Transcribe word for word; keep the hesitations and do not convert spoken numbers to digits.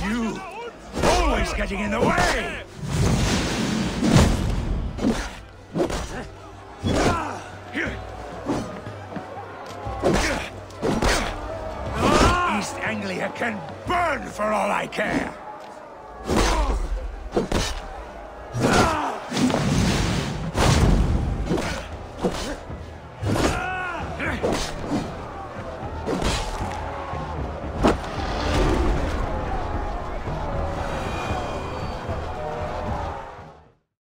you! Always getting in the way! East Anglia can burn for all I care!